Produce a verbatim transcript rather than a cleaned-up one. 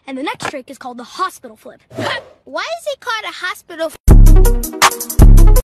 And the next trick is called the hospital flip. Why is it called a hospital flip?